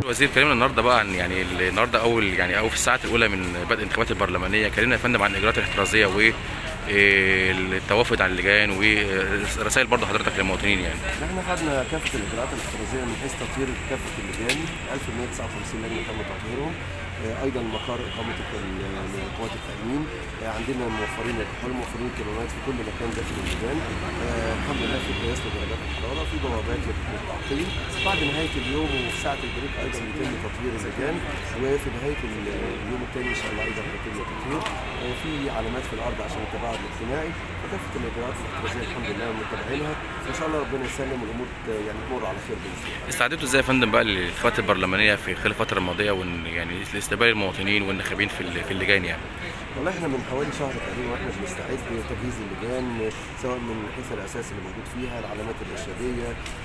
الوزير كلمنا النهارده بقى عن يعني النهارده اول في الساعات الاولى من بدء الانتخابات البرلمانيه، كلمنا يا فندم عن الاجراءات الاحترازيه والتوافد على اللجان ورسائل برضه حضرتك للمواطنين يعني. احنا خدنا كافه الاجراءات الاحترازيه من حيث تطهير كافه اللجان، 1159 لجنه تم تطهيرهم. ايضا مقر اقامه قوات التامين، عندنا موفرين الكحول، موفرين الكمامات في كل مكان داخل اللجان. الحمد لله في قياس لدرجات الحراره، في بوابات للتعقيم. بعد نهايه اليوم وفي ساعه البريك ايضا يتم تطهير اللجان، وفي نهايه اليوم الثاني ان شاء الله ايضا هيتم تطهير. في علامات في الارض عشان التباعد الاجتماعي، فكافه الاجراءات الاحترازيه الحمد لله متابعينها، وان شاء الله ربنا يسلم والامور يعني تمر على خير باذن الله. استعدتوا ازاي يا فندم بقى للانتخابات البرلمانيه في خلال الفتره الماضيه يعني لاستقبال المواطنين والناخبين في اللجان يعني؟ والله احنا من حوالي شهر تقريبا واحنا بنستعد لتجهيز اللجان، سواء من حيث الاساس اللي موجود فيها، العلامات الارشاديه،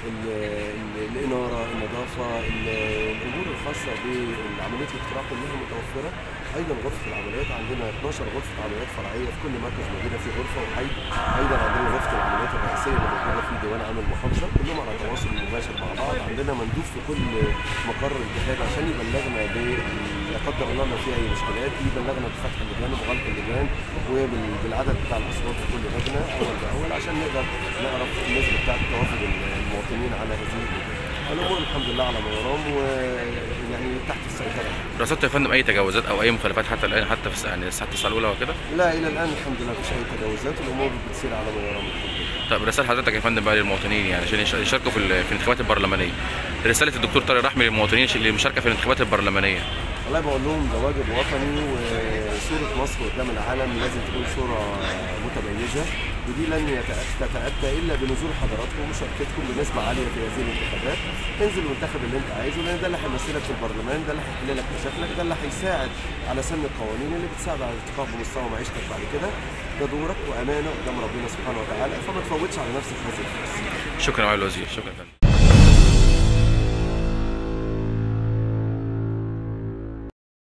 الاناره، النظافه، الامور الخاصه بعمليه الاختراق كلها متوفره. ايضا غرفه العمليات، عندنا 12 غرفه عمليات فرعيه في كل مركز موجوده فيه غرفه وحي. ايضا عندنا غرفه العمليات الرئيسيه اللي موجوده في ديوان عام المحافظه، كلهم على تواصل مباشر مع بعض. عندنا مندوب في كل مقر انتخابي عشان يبلغنا لا قدر الله لو في اي مشكلات، يبلغنا بفتح اللجان وبغلق اللجان وبالعدد بتاع الاصوات في كل لجنه اول باول، عشان نقدر نعرف النسبه بتاعت توافد المواطنين على هذه اللجان. الامور الحمد لله على ما يرام ويعني تحت السيطره. رصدتوا يا فندم اي تجاوزات او اي مخالفات حتى الان، حتى في يعني الساعه 9 الاولى وكده؟ لا الى الان الحمد لله مفيش اي تجاوزات، الامور بتسير على ما يرام الحمد لله. طب رساله حضرتك يا فندم بقى للمواطنين يعني عشان يشاركوا في الانتخابات البرلمانيه، رساله الدكتور طارق رحمي للمواطنين للمشاركه في الانتخابات البرلمانيه. والله بقول لهم ده واجب وطني، وصوره مصر قدام العالم لازم تكون صوره متميزه، ودي لن تتاتى الا بنزول حضراتكم ومشاركتكم بنسبه عاليه في هذه الانتخابات. انزل وانتخب اللي انت عايزه، لان ده اللي هيمثلك في البرلمان، ده اللي هيحل لك مشاكلك، ده اللي هيساعد على سن القوانين اللي بتساعد على الارتقاء بمستوى معيشتك بعد كده. ده دورك وامانه قدام ربنا سبحانه وتعالى، فما تفوتش على نفسك هذه الفرصه. شكرا يا معالي الوزير، شكرا.